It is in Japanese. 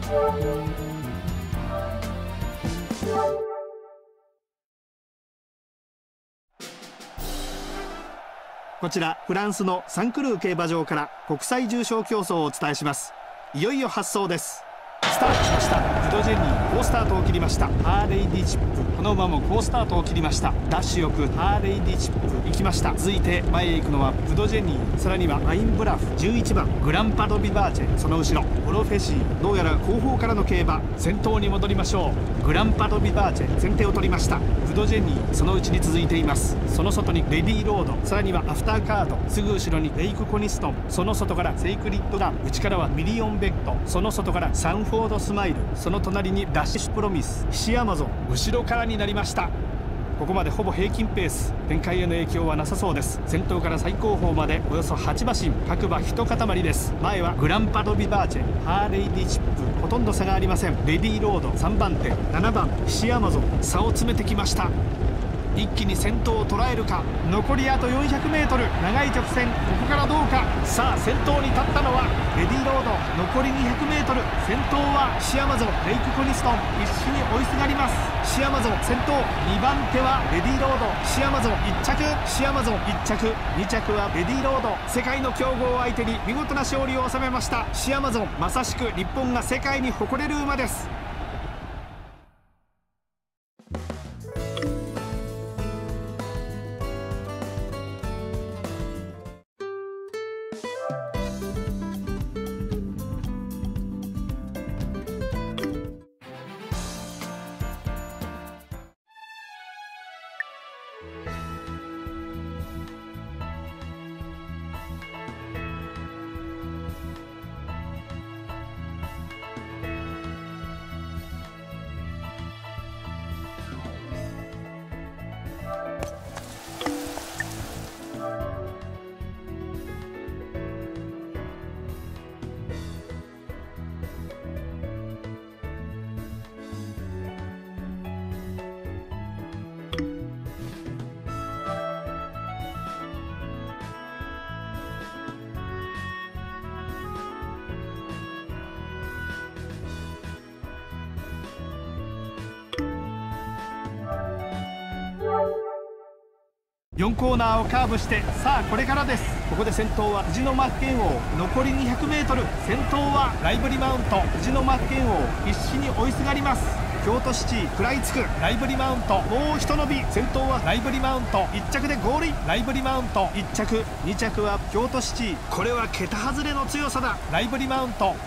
こちらフランスのサンクルー競馬場から国際重賞競争をお伝えします。いよいよ発走です。スタートしました。プドジェニー好スタートを切りました。ハーレイ・ディチップ、この馬も好スタートを切りました。ダッシュよくハーレイ・ディチップ行きました。続いて前へ行くのはプドジェニー、さらにはアインブラフ11番グランパド・ビバーチェ、その後ろオロフェシー、どうやら後方からの競馬。先頭に戻りましょう。グランパド・ビバーチェ先手を取りました。プドジェニーそのうちに続いています。その外にレディーロード、さらにはアフターカード、すぐ後ろにレイク・コニストン、その外からセイクリッドダン、内からはミリオンベッド、その外からサンフォードスマイル、その隣にダッシュプロミス、ヒシアマゾン、後ろからになりました。ここまでほぼ平均ペース、展開への影響はなさそうです。先頭から最後方までおよそ8馬身、各馬一塊です。前はグランパド・ビバーチェ、ハーレイ・ディチップ、ほとんど差がありません。レディーロード3番手、7番ヒシアマゾン、差を詰めてきました。一気に先頭を捉えるか。残りあと 400m、 長い直線、ここからどうか。さあ先頭に立ったのはレディーロード、残り 200m、 先頭はシアマゾン、レイク・コニストン、必死に追いすがります。シアマゾン先頭、2番手はレディーロード、シアマゾン1着、シアマゾン1着、2着はレディーロード。世界の強豪を相手に見事な勝利を収めました。シアマゾン、まさしく日本が世界に誇れる馬です。4コーナーをカーブして、さあこれからです。ここで先頭は藤野マッケン王、残り 200m、 先頭はライブリマウント、藤野マッケン王必死に追いすがります。京都シティ食らいつくライブリマウント、もうひと伸び。先頭はライブリマウント、1着でゴールイン。ライブリマウント1着、2着は京都シティ、これは桁外れの強さだ。ライブリマウント。